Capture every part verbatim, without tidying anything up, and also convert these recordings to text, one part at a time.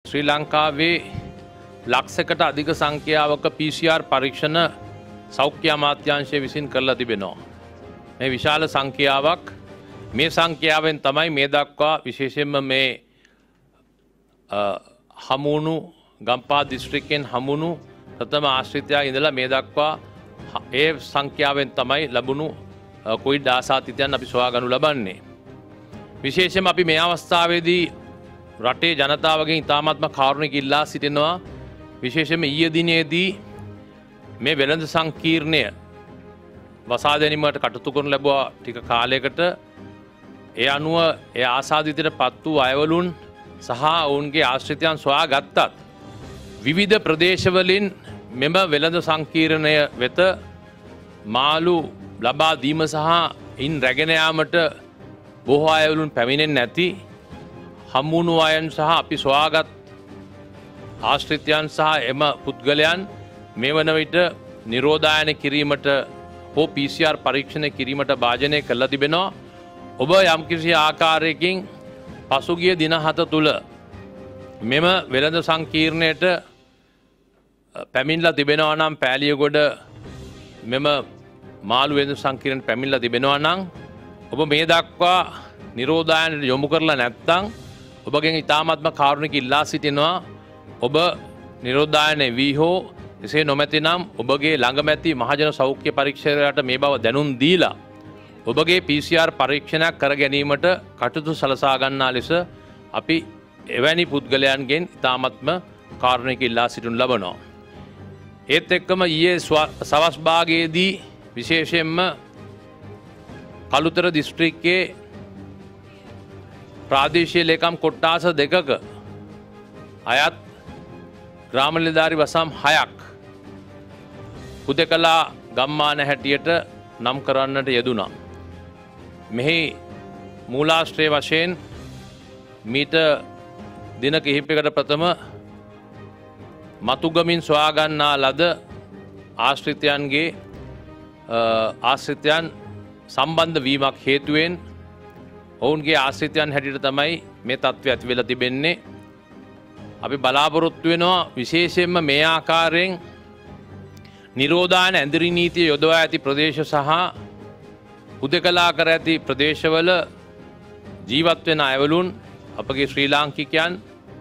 ශ්‍රී ලංකාවේ ලක්ෂයකට අධික සංඛ්‍යාවක පී සී ආර් පරීක්ෂණ සෞඛ්‍ය අමාත්‍යාංශය විසින් කරලා තිබෙනවා. මේ විශාල සංඛ්‍යාවක් මේ සංඛ්‍යාවෙන් තමයි මේ දක්වා විශේෂයෙන්ම මේ හමුණු ගම්පහ දිස්ත්‍රික්කයෙන් හමුණු ප්‍රථම ආශ්‍රිතයා ඉඳලා මේ දක්වා ඒ සංඛ්‍යාවෙන් තමයි ලැබුණු කොවිඩ් ආසාදිතයන් අපි සොයාගනු ලබන්නේ. විශේෂයෙන්ම අපි මේ අවස්ථාවේදී රටේ ජනතාවගෙන් ඉතාමත්ම කාරුණික ඉල්ලා සිටිනවා. විශේෂයෙන්ම ඊයේ දිනේදී මේ වෙළඳ සංකීර්ණය වසා දැමීමට කටයුතු කරනු ලැබුවා ටික කාලයකට. ඒ අනුව ඒ ආසාදිතයට පත් වූ අයවලුන් සහ ඔවුන්ගේ ආශ්‍රිතයන් සොයා ගත්තත් විවිධ ප්‍රදේශවලින් මෙම වෙළඳ සංකීර්ණය වෙත මාළු ලබා දීම සහ ඉන් රැගෙන යාමට බොහෝ අයවලුන් පැමිණෙන්නේ නැති හමුණු අයන් සහ අපි සොයාගත් ආශ්‍රිතයන් සහ එම පුද්ගලයන් මේ වන විට නිරෝධායන කිරීමට හෝ පී සී ආර් පරීක්ෂණ කිරීමට භාජනය කරලා තිබෙනවා. ඔබ යම්කිසි ආකාරයකින් පසුගිය දින හත තුළ මෙම වෙළඳ සංකීර්ණයට පැමිණලා තිබෙනවා නම් පෑලියගොඩ මෙම මාළු වෙළඳ සංකීර්ණයට පැමිණලා තිබෙනවා නම් ඔබ මේ දක්වා නිරෝධායනයට යොමු කරලා නැත්නම් ඔබගෙන් ඉතාමත්ම කාරුණික ඉල්ලා සිටිනවා ඔබ නිරෝධායන වී හෝ එසේ නොමැතිනම් ඔබගේ ළඟමැති මහජන සෞඛ්‍ය පරීක්ෂකයාට මේ බව දැනුම් දීලා ඔබගේ පී සී ආර් පරීක්ෂණයක් කර ගැනීමට කටයුතු සලසා ගන්නා ලෙස අපි එවැනි පුද්ගලයන්ගෙන් ඉතාමත්ම කාරුණික ඉල්ලා සිටිනු ලබනවා. ඒත් එක්කම ඊයේ සවස් භාගයේදී විශේෂයෙන්ම කළුතර දිස්ත්‍රික්කයේ ප්‍රාදේශීය ලේකම් කොට්ටාස දෙකක අයත් ග්‍රාම නිලධාරි වසම් හයක් හුදෙකලා ගම්මාන හැටියට නම් කරන්නට යෙදුණා. මෙහි මූලාශ්‍රය වශයෙන් මීට දින කිහිපයකට ප්‍රථම මතුගමින් සොයාගන්නා ලද ආශ්‍රිතයන්ගේ ආශ්‍රිතයන් සම්බන්ධ වීමක් හේතුවෙන් ඔවුන්ගේ ආශ්‍රිතයන් හැටියට තමයි මේ තත්ත්වය ඇති වෙලා තිබෙන්නේ. අපි බලාපොරොත්තු වෙනවා විශේෂයෙන්ම මේ ආකාරයෙන් නිරෝධායන ඇඳරි නීතිය යොදවා ඇති ප්‍රදේශ සහ හුදෙකලා කර ඇති ප්‍රදේශවල ජීවත් වෙන අයවලුන් අපගේ ශ්‍රී ලාංකිකයන්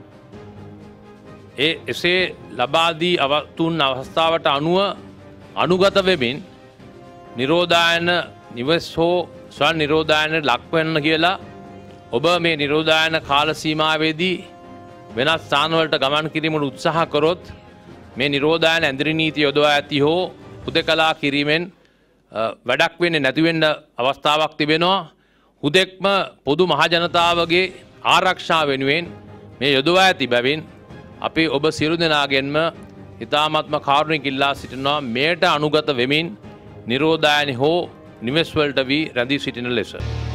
ඒ එසේ ලබා දී අවතුන් අවස්ථාවට අනුව අනුගත වෙමින් නිරෝධායන නිවස් හෝ ස්වයං නිරෝධායනයට ලක්වෙන්න කියලා ඔබ මේ නිරෝධායන කාල සීමාවේදී වෙනස් ස්ථානවලට ගමන් කිරීමට උත්සාහ කරොත් මේ නිරෝධායන ඇඳරි නීතිය යොදවා ඇති හෝ හුදෙකලා කිරීමෙන් වැඩක් වෙන්නේ නැති වෙන්න අවස්ථාවක් තිබෙනවා. හුදෙක්ම පොදු මහජනතාවගේ ආරක්ෂාව වෙනුවෙන් මේ යොදවා ඇති බැවින් අපි ඔබ සියලු දෙනාගෙන්ම ඉතාමත්ම කාරුණික ඉල්ලා සිටිනවා මෙයට අනුගත වෙමින් නිරෝධායන හෝ නිවෙස් වලට වී රැඳී සිටින ලෙස.